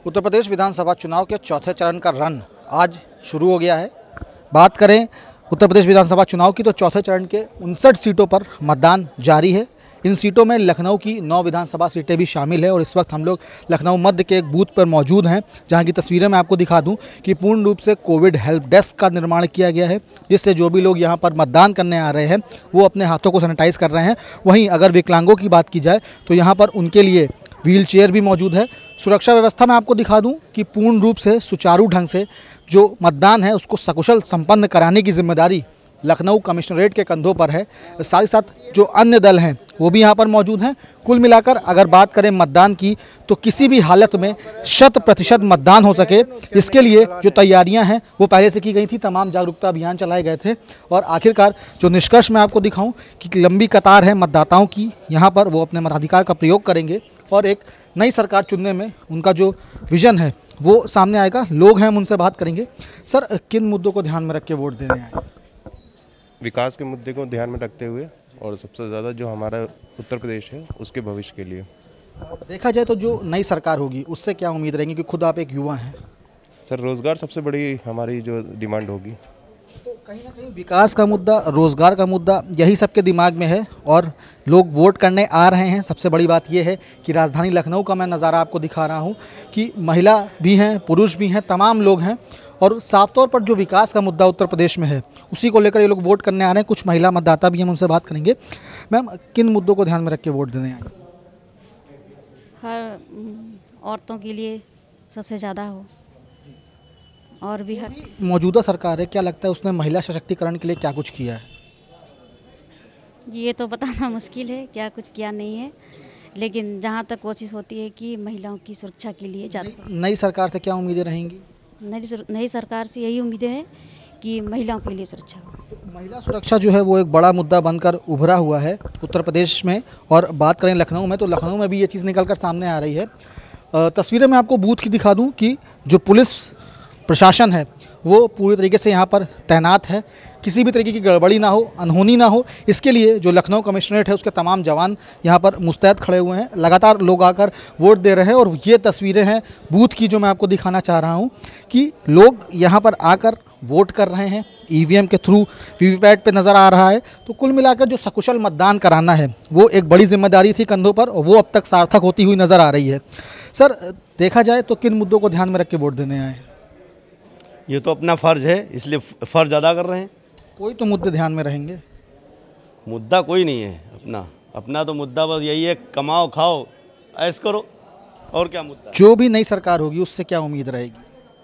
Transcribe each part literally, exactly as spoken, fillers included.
उत्तर प्रदेश विधानसभा चुनाव के चौथे चरण का रन आज शुरू हो गया है। बात करें उत्तर प्रदेश विधानसभा चुनाव की तो चौथे चरण के उनसठ सीटों पर मतदान जारी है। इन सीटों में लखनऊ की नौ विधानसभा सीटें भी शामिल है और इस वक्त हम लोग लखनऊ मध्य के एक बूथ पर मौजूद हैं, जहां की तस्वीरें मैं आपको दिखा दूं कि पूर्ण रूप से कोविड हेल्प डेस्क का निर्माण किया गया है, जिससे जो भी लोग यहां पर मतदान करने आ रहे हैं वो अपने हाथों को सैनिटाइज कर रहे हैं। वहीं अगर विकलांगों की बात की जाए तो यहाँ पर उनके लिए व्हील चेयर भी मौजूद है। सुरक्षा व्यवस्था में आपको दिखा दूं कि पूर्ण रूप से सुचारू ढंग से जो मतदान है उसको सकुशल संपन्न कराने की जिम्मेदारी लखनऊ कमिश्नरेट के कंधों पर है। साथ ही साथ जो अन्य दल हैं वो भी यहाँ पर मौजूद हैं। कुल मिलाकर अगर बात करें मतदान की तो किसी भी हालत में शत प्रतिशत मतदान हो सके, इसके लिए जो तैयारियां हैं वो पहले से की गई थी। तमाम जागरूकता अभियान चलाए गए थे और आखिरकार जो निष्कर्ष मैं आपको दिखाऊं कि लंबी कतार है मतदाताओं की, यहाँ पर वो अपने मताधिकार का प्रयोग करेंगे और एक नई सरकार चुनने में उनका जो विजन है वो सामने आएगा। लोग हैं, हम उनसे बात करेंगे। सर, किन मुद्दों को ध्यान में रख के वोट देने आए? विकास के मुद्दे को ध्यान में रखते हुए और सबसे ज़्यादा जो हमारा उत्तर प्रदेश है उसके भविष्य के लिए। देखा जाए तो जो नई सरकार होगी उससे क्या उम्मीद रहेंगी, कि खुद आप एक युवा हैं? सर, रोज़गार सबसे बड़ी हमारी जो डिमांड होगी। तो कहीं ना कहीं विकास का मुद्दा, रोज़गार का मुद्दा यही सबके दिमाग में है और लोग वोट करने आ रहे हैं। सबसे बड़ी बात यह है कि राजधानी लखनऊ का मैं नज़ारा आपको दिखा रहा हूँ कि महिला भी हैं, पुरुष भी हैं, तमाम लोग हैं और साफ तौर पर जो विकास का मुद्दा उत्तर प्रदेश में है उसी को लेकर ये लोग वोट करने आ रहे हैं। कुछ महिला मतदाता भी हम उनसे बात करेंगे। मैम, किन मुद्दों को ध्यान में रख के वोट देने आए? हर औरतों के लिए सबसे ज़्यादा हो और भी हर मौजूदा सरकार है, क्या लगता है उसने महिला सशक्तिकरण के लिए क्या कुछ किया है? ये तो बताना मुश्किल है, क्या कुछ किया नहीं है, लेकिन जहाँ तक कोशिश होती है कि महिलाओं की सुरक्षा के लिए ज़्यादा। नई सरकार से क्या उम्मीदें रहेंगी? नई नई सरकार से यही उम्मीदें हैं कि महिलाओं के लिए सुरक्षा हो। महिला सुरक्षा जो है वो एक बड़ा मुद्दा बनकर उभरा हुआ है उत्तर प्रदेश में। और बात करें लखनऊ में तो लखनऊ में भी ये चीज़ निकलकर सामने आ रही है। तस्वीरें मैं आपको बूथ की दिखा दूं कि जो पुलिस प्रशासन है वो पूरी तरीके से यहाँ पर तैनात है। किसी भी तरीके की गड़बड़ी ना हो, अनहोनी ना हो, इसके लिए जो लखनऊ कमिश्नरेट है उसके तमाम जवान यहाँ पर मुस्तैद खड़े हुए हैं। लगातार लोग आकर वोट दे रहे हैं और ये तस्वीरें हैं बूथ की जो मैं आपको दिखाना चाह रहा हूँ कि लोग यहाँ पर आकर वोट कर रहे हैं। ईवीएम के थ्रू वीवीपैट पे नज़र आ रहा है। तो कुल मिलाकर जो सकुशल मतदान कराना है वो एक बड़ी जिम्मेदारी थी कंधों पर और वो अब तक सार्थक होती हुई नज़र आ रही है। सर, देखा जाए तो किन मुद्दों को ध्यान में रख के वोट देने आए? ये तो अपना फ़र्ज है, इसलिए फ़र्ज अदा कर रहे हैं। कोई तो मुद्दे ध्यान में रहेंगे? मुद्दा कोई नहीं है अपना अपना तो मुद्दा बस यही है, कमाओ खाओ ऐश करो, और क्या मुद्दा? जो भी नई सरकार होगी उससे क्या उम्मीद रहेगी?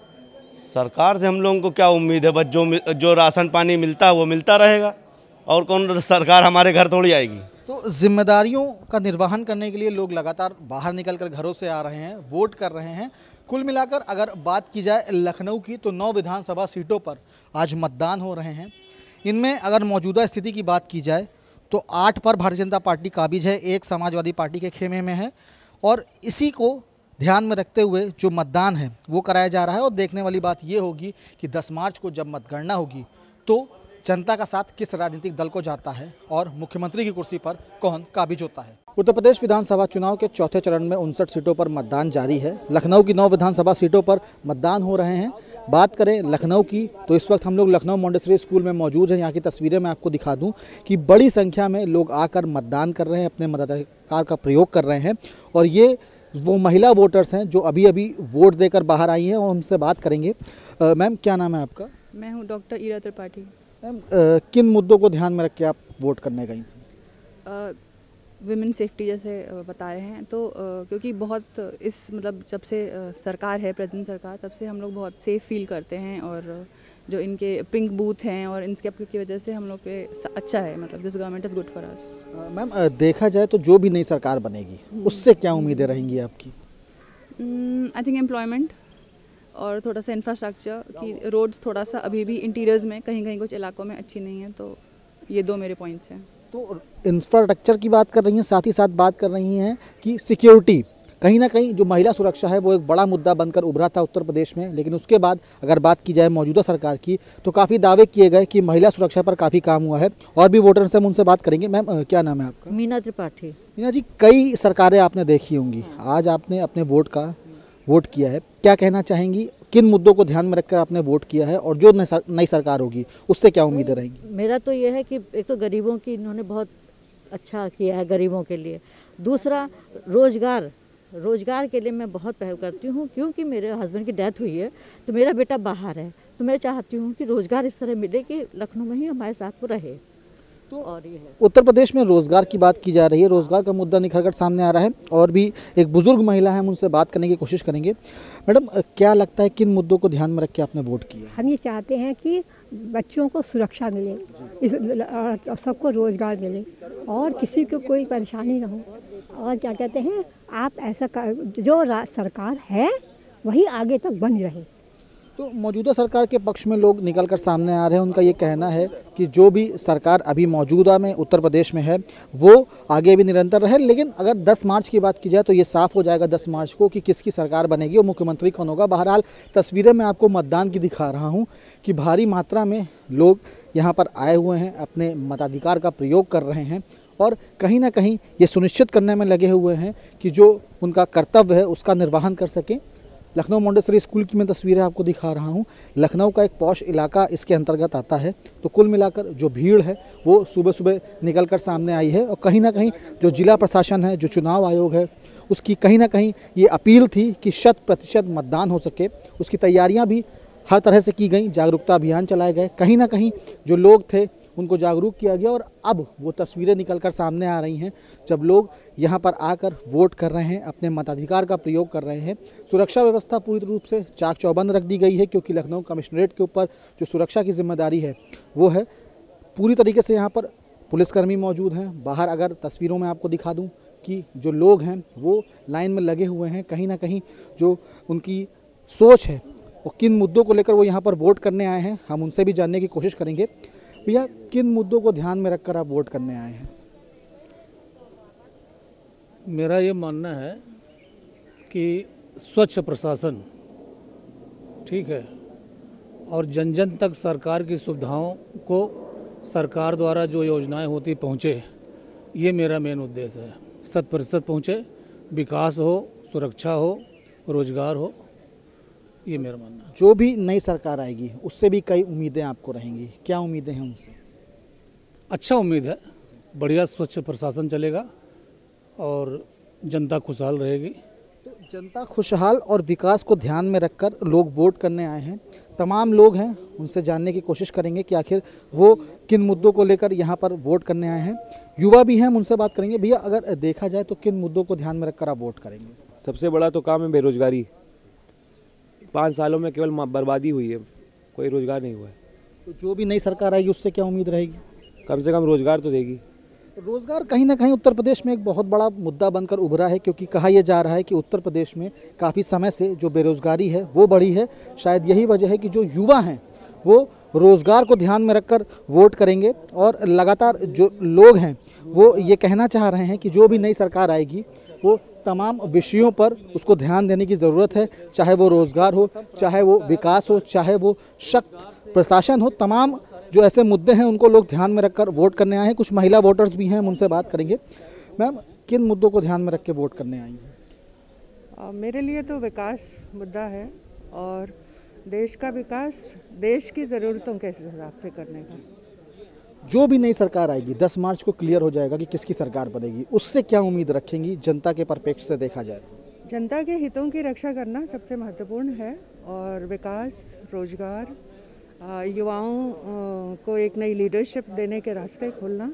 सरकार से हम लोगों को क्या उम्मीद है, बस जो जो राशन पानी मिलता है वो मिलता रहेगा, और कौन सरकार हमारे घर थोड़ी आएगी। तो जिम्मेदारियों का निर्वहन करने के लिए लोग लगातार बाहर निकलकर घरों से आ रहे हैं, वोट कर रहे हैं। कुल मिलाकर अगर बात की जाए लखनऊ की तो नौ विधानसभा सीटों पर आज मतदान हो रहे हैं। इनमें अगर मौजूदा स्थिति की बात की जाए तो आठ पर भारतीय जनता पार्टी काबिज है, एक समाजवादी पार्टी के खेमे में है और इसी को ध्यान में रखते हुए जो मतदान है वो कराया जा रहा है। और देखने वाली बात ये होगी कि दस मार्च को जब मतगणना होगी तो जनता का साथ किस राजनीतिक दल को जाता है और मुख्यमंत्री की कुर्सी पर कौन काबिज होता है। उत्तर प्रदेश विधानसभा चुनाव के चौथे चरण में उनसठ सीटों पर मतदान जारी है। लखनऊ की नौ विधानसभा सीटों पर मतदान हो रहे हैं। बात करें लखनऊ की तो इस वक्त हम लोग लखनऊ मॉन्टेसरी स्कूल में मौजूद हैं। यहाँ की तस्वीरें मैं आपको दिखा दूं कि बड़ी संख्या में लोग आकर मतदान कर रहे हैं, अपने मताधिकार का प्रयोग कर रहे हैं और ये वो महिला वोटर्स हैं जो अभी अभी वोट देकर बाहर आई हैं और उनसे बात करेंगे। मैम, क्या नाम है आपका? मैं हूँ डॉक्टर ईरा त्रिपाठी। मैम, किन मुद्दों को ध्यान में रख के आप वोट करने गई थी? विमेन सेफ्टी जैसे बता रहे हैं तो आ, क्योंकि बहुत इस मतलब जब से आ, सरकार है, प्रेजेंट सरकार, तब से हम लोग बहुत सेफ फील करते हैं और जो इनके पिंक बूथ हैं और इनके की वजह से हम लोग के अच्छा है, मतलब this government is good for us. Ma'am, देखा जाए तो जो भी नई सरकार बनेगी उससे क्या उम्मीदें रहेंगी आपकी? आई थिंक एम्प्लॉयमेंट और थोड़ा सा इंफ्रास्ट्रक्चर की, रोड्स थोड़ा सा अभी भी इंटीरियर्स में कहीं कहीं कुछ इलाकों में अच्छी नहीं है, तो ये दो मेरे पॉइंट्स हैं। तो इंफ्रास्ट्रक्चर की बात कर रही हैं, साथ ही साथ बात कर रही हैं कि सिक्योरिटी, कहीं ना कहीं जो महिला सुरक्षा है वो एक बड़ा मुद्दा बनकर उभरा था उत्तर प्रदेश में। लेकिन उसके बाद अगर बात की जाए मौजूदा सरकार की तो काफ़ी दावे किए गए कि महिला सुरक्षा पर काफ़ी काम हुआ है। और भी वोटर्स से हम उनसे बात करेंगे। मैम, क्या नाम है आपका? मीना त्रिपाठी। मीना जी, कई सरकारें आपने देखी होंगी, आज आपने अपने वोट का वोट किया है, क्या कहना चाहेंगी, किन मुद्दों को ध्यान में रखकर आपने वोट किया है और जो नई सरकार होगी उससे क्या उम्मीदें रहेंगी? मेरा तो ये है कि एक तो गरीबों की इन्होंने बहुत अच्छा किया है गरीबों के लिए, दूसरा रोज़गार रोज़गार के लिए मैं बहुत पहल करती हूँ, क्योंकि मेरे हस्बैंड की डेथ हुई है तो मेरा बेटा बाहर है, तो मैं चाहती हूँ कि रोज़गार इस तरह मिले कि लखनऊ में ही हमारे साथ वो रहे। तो और ये है उत्तर प्रदेश में रोज़गार की बात की जा रही है, रोज़गार का मुद्दा निखर कर सामने आ रहा है और भी एक बुजुर्ग महिला है, हम उनसे बात करने की कोशिश करेंगे। मैडम, क्या लगता है किन मुद्दों को ध्यान में रख के आपने वोट किया? हम ये चाहते हैं कि बच्चों को सुरक्षा मिले, इस और सबको रोज़गार मिले और किसी को कोई परेशानी ना हो, और क्या कहते हैं आप ऐसा कर, जो सरकार है वही आगे तक बनी रहे। तो मौजूदा सरकार के पक्ष में लोग निकल कर सामने आ रहे हैं, उनका ये कहना है कि जो भी सरकार अभी मौजूदा में उत्तर प्रदेश में है वो आगे भी निरंतर रहे, लेकिन अगर दस मार्च की बात की जाए तो ये साफ हो जाएगा दस मार्च को कि किसकी सरकार बनेगी और मुख्यमंत्री कौन होगा। बहरहाल तस्वीरें मैं आपको मतदान की दिखा रहा हूँ कि भारी मात्रा में लोग यहाँ पर आए हुए हैं, अपने मताधिकार का प्रयोग कर रहे हैं और कहीं ना कहीं ये सुनिश्चित करने में लगे हुए हैं कि जो उनका कर्तव्य है उसका निर्वहन कर सकें। लखनऊ मोंटेसरी स्कूल की मैं तस्वीरें आपको दिखा रहा हूँ। लखनऊ का एक पॉश इलाका इसके अंतर्गत आता है, तो कुल मिलाकर जो भीड़ है वो सुबह सुबह निकल कर सामने आई है और कहीं ना कहीं जो जिला प्रशासन है, जो चुनाव आयोग है, उसकी कहीं ना कहीं ये अपील थी कि शत प्रतिशत मतदान हो सके। उसकी तैयारियाँ भी हर तरह से की गई, जागरूकता अभियान चलाए गए, कहीं ना कहीं जो लोग थे उनको जागरूक किया गया और अब वो तस्वीरें निकलकर सामने आ रही हैं जब लोग यहाँ पर आकर वोट कर रहे हैं, अपने मताधिकार का प्रयोग कर रहे हैं। सुरक्षा व्यवस्था पूरी रूप से चाक चौबंद रख दी गई है, क्योंकि लखनऊ कमिश्नरेट के ऊपर जो सुरक्षा की जिम्मेदारी है वो है। पूरी तरीके से यहाँ पर पुलिसकर्मी मौजूद हैं। बाहर अगर तस्वीरों में आपको दिखा दूँ कि जो लोग हैं वो लाइन में लगे हुए हैं, कहीं ना कहीं जो उनकी सोच है और किन मुद्दों को लेकर वो यहाँ पर वोट करने आए हैं, हम उनसे भी जानने की कोशिश करेंगे। भैया, किन मुद्दों को ध्यान में रखकर आप वोट करने आए हैं? मेरा ये मानना है कि स्वच्छ प्रशासन ठीक है और जन जन तक सरकार की सुविधाओं को सरकार द्वारा जो योजनाएं होती पहुँचे, ये मेरा मेन उद्देश्य है। शत प्रतिशत पहुँचे, विकास हो, सुरक्षा हो, रोजगार हो, ये मेरा मानना है। जो भी नई सरकार आएगी उससे भी कई उम्मीदें आपको रहेंगी, क्या उम्मीदें हैं उनसे? अच्छा उम्मीद है, बढ़िया स्वच्छ प्रशासन चलेगा और जनता खुशहाल रहेगी। तो जनता खुशहाल और विकास को ध्यान में रखकर लोग वोट करने आए हैं। तमाम लोग हैं, उनसे जानने की कोशिश करेंगे कि आखिर वो किन मुद्दों को लेकर यहाँ पर वोट करने आए हैं। युवा भी हैं, उनसे बात करेंगे। भैया, अगर देखा जाए तो किन मुद्दों को ध्यान में रखकर आप वोट करेंगे? सबसे बड़ा तो काम है बेरोजगारी। पाँच सालों में केवल बर्बादी हुई है, कोई रोजगार नहीं हुआ है। तो जो भी नई सरकार आएगी उससे क्या उम्मीद रहेगी? कम से कम रोजगार तो देगी। रोजगार कहीं ना कहीं उत्तर प्रदेश में एक बहुत बड़ा मुद्दा बनकर उभरा है, क्योंकि कहा यह जा रहा है कि उत्तर प्रदेश में काफ़ी समय से जो बेरोजगारी है वो बढ़ी है। शायद यही वजह है कि जो युवा हैं वो रोजगार को ध्यान में रखकर वोट करेंगे और लगातार जो लोग हैं वो ये कहना चाह रहे हैं कि जो भी नई सरकार आएगी वो तमाम विषयों पर उसको ध्यान देने की ज़रूरत है, चाहे वो रोज़गार हो, चाहे वो विकास हो, चाहे वो शक्त प्रशासन हो। तमाम जो ऐसे मुद्दे हैं उनको लोग ध्यान में रखकर वोट करने आए हैं। कुछ महिला वोटर्स भी हैं, हम उनसे बात करेंगे। मैम, किन मुद्दों को ध्यान में रख के वोट करने आई हैं? मेरे लिए तो विकास मुद्दा है और देश का विकास देश की ज़रूरतों के हिसाब से करने का। जो भी नई सरकार आएगी दस मार्च को क्लियर हो जाएगा कि किसकी सरकार बनेगी, उससे क्या उम्मीद रखेंगी जनता के परिप्रेक्ष्य से देखा जाए? जनता के हितों की रक्षा करना सबसे महत्वपूर्ण है और विकास, रोजगार, युवाओं को एक नई लीडरशिप देने के रास्ते खोलना,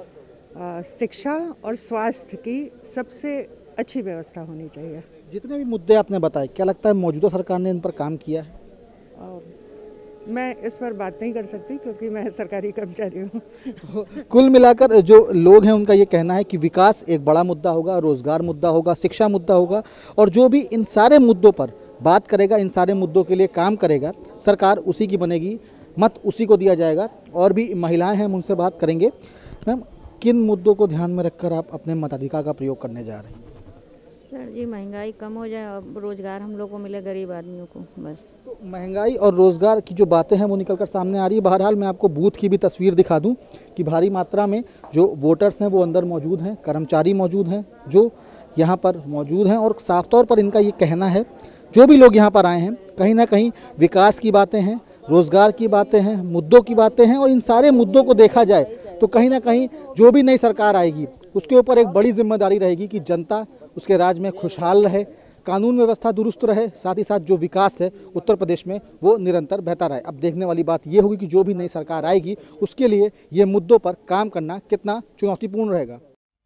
शिक्षा और स्वास्थ्य की सबसे अच्छी व्यवस्था होनी चाहिए। जितने भी मुद्दे आपने बताए, क्या लगता है मौजूदा सरकार ने इन पर काम किया है? आ, मैं इस पर बात नहीं कर सकती क्योंकि मैं सरकारी कर्मचारी हूँ। कुल मिलाकर जो लोग हैं उनका ये कहना है कि विकास एक बड़ा मुद्दा होगा, रोजगार मुद्दा होगा, शिक्षा मुद्दा होगा और जो भी इन सारे मुद्दों पर बात करेगा, इन सारे मुद्दों के लिए काम करेगा, सरकार उसी की बनेगी, मत उसी को दिया जाएगा। और भी महिलाएं हैं, हम उनसे बात करेंगे। मैम, किन मुद्दों को ध्यान में रखकर आप अपने मताधिकार का प्रयोग करने जा रहे हैं? सर जी, महंगाई कम हो जाए और रोज़गार हम लोग को मिले, गरीब आदमियों को, बस। तो महंगाई और रोज़गार की जो बातें हैं वो निकलकर सामने आ रही है। बहरहाल मैं आपको बूथ की भी तस्वीर दिखा दूं कि भारी मात्रा में जो वोटर्स हैं वो अंदर मौजूद हैं, कर्मचारी मौजूद हैं जो यहाँ पर मौजूद हैं और साफ तौर पर इनका ये कहना है जो भी लोग यहाँ पर आए हैं कहीं ना कहीं विकास की बातें हैं, रोजगार की बातें हैं, मुद्दों की बातें हैं, और इन सारे मुद्दों को देखा जाए तो कहीं ना कहीं जो भी नई सरकार आएगी उसके ऊपर एक बड़ी जिम्मेदारी रहेगी कि जनता उसके राज्य में खुशहाल रहे, कानून व्यवस्था दुरुस्त रहे, साथ ही साथ जो विकास है उत्तर प्रदेश में वो निरंतर बहता रहे। अब देखने वाली बात ये होगी कि जो भी नई सरकार आएगी उसके लिए ये मुद्दों पर काम करना कितना चुनौतीपूर्ण रहेगा।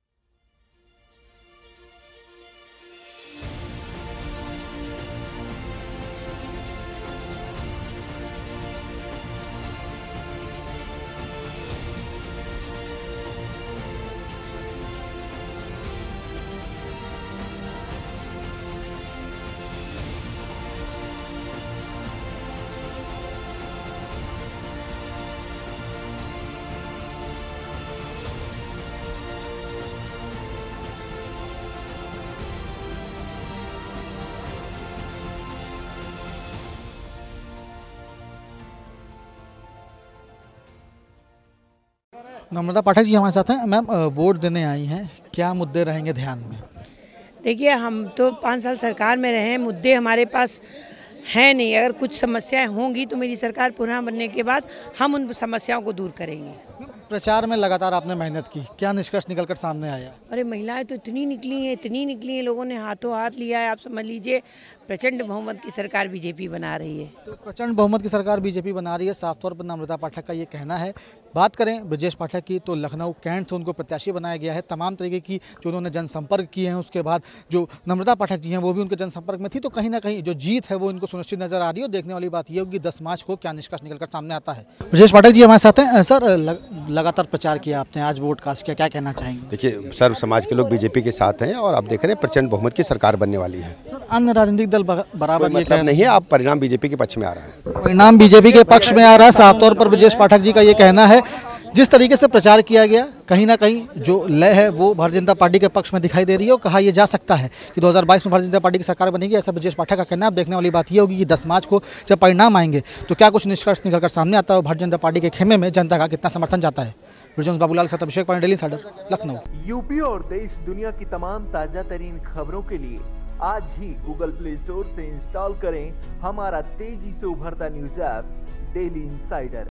नम्रता पाठक जी हमारे साथ हैं। मैम, वोट देने आई हैं, क्या मुद्दे रहेंगे ध्यान में? देखिए, हम तो पाँच साल सरकार में रहे हैं, मुद्दे हमारे पास हैं नहीं। अगर कुछ समस्याएं होंगी तो मेरी सरकार पुनः बनने के बाद हम उन समस्याओं को दूर करेंगे। प्रचार में लगातार आपने मेहनत की, क्या निष्कर्ष निकलकर सामने आया? अरे महिलाएं तो इतनी निकली हैं, इतनी निकली हैं, लोगों ने हाथों हाथ लिया है। आप समझ लीजिए प्रचंड बहुमत की सरकार बीजेपी बना रही है। तो प्रचंड बहुमत की सरकार बीजेपी बना रही है, साफ तौर पर नम्रता पाठक का ये कहना है। बात करें ब्रजेश पाठक की तो लखनऊ कैंट से उनको प्रत्याशी बनाया गया है। तमाम तरीके की जो उन्होंने जनसंपर्क किए हैं, उसके बाद जो नम्रता पाठक जी हैं वो भी उनके जनसंपर्क में थी, तो कहीं ना कहीं जो जीत है वो इनको सुनिश्चित नजर आ रही है। और देखने वाली बात ये होगी दस मार्च को क्या निष्कर्ष निकलकर सामने आता है। ब्रजेश पाठक जी हमारे साथ हैं। सर, लगातार प्रचार किया आपने, आज वोट कास्ट किया, क्या कहना चाहेंगे? देखिए, सर्व समाज के लोग बीजेपी के साथ हैं और आप देख रहे हैं प्रचंड बहुमत की सरकार बनने वाली है। सर, अन्य राजनीतिक दल बराबर मतलब नहीं है, आप परिणाम बीजेपी के पक्ष में आ रहा है। परिणाम बीजेपी के पक्ष में आ रहा है, साफ तौर पर ब्रजेश पाठक जी का ये कहना है। जिस तरीके से प्रचार किया गया, कहीं ना कहीं जो लय है वो भारतीय जनता पार्टी के पक्ष में दिखाई दे रही है, और कहा यह जा सकता है कि दो हज़ार बाईस में भारतीय जनता पार्टी की सरकार बनेगी, ऐसा ब्रजेश पाठक का कहना है। अब देखने वाली बात यह होगी कि दस मार्च को जब परिणाम आएंगे तो क्या कुछ निष्कर्ष निकलकर सामने आता है, भारतीय जनता पार्टी के खेमे में जनता का कितना समर्थन जाता है। ब्रजेश बाबूलाल साथ Abhishek Pandey, daily insider, Lucknow. UP और देश दुनिया की तमाम ताजा तरीन खबरों के लिए आज ही गूगल प्ले स्टोर से इंस्टॉल करें हमारा तेजी से उभरता न्यूज ऐप डेली इंसाइडर।